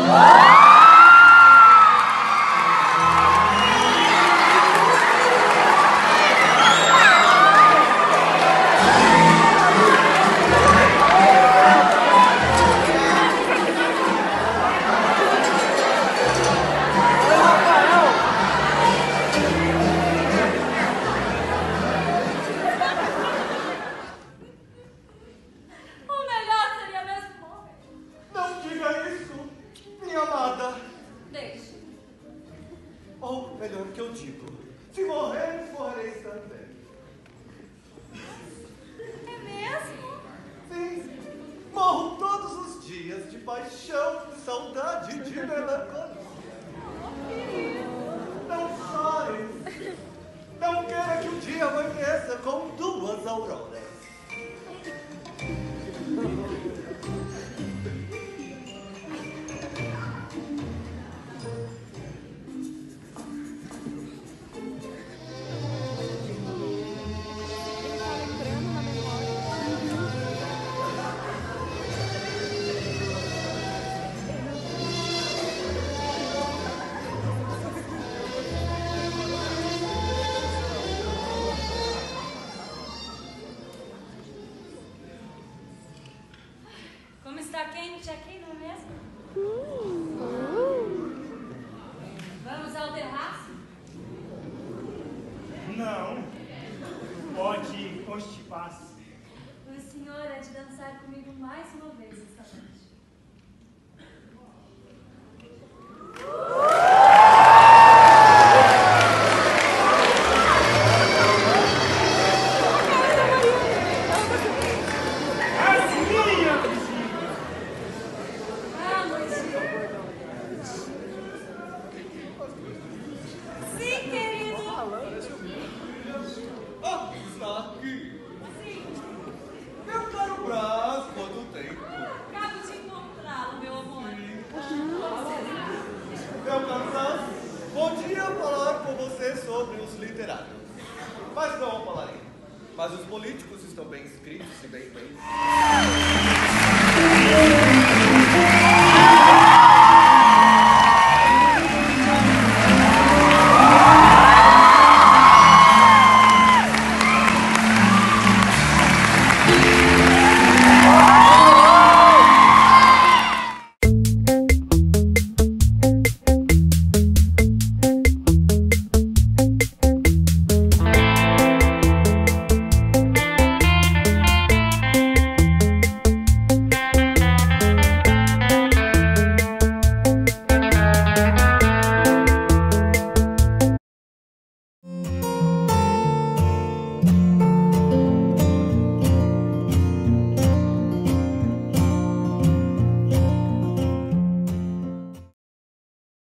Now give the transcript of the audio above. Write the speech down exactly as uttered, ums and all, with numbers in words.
Ou, melhor que eu digo, se morrer, morrereis também. É mesmo? Sim, morro todos os dias de paixão, de saudade, de melancolia. Não chores. Não queira que o dia amanheça com duas auroras. Como está quente aqui, não é mesmo? Vamos ao terraço? Não. Pode constipar-se. O senhor é de dançar comigo mais uma vez esta noite. Podia falar com você sobre os literários, mas não falarei. Mas os políticos estão bem escritos e bem feitos.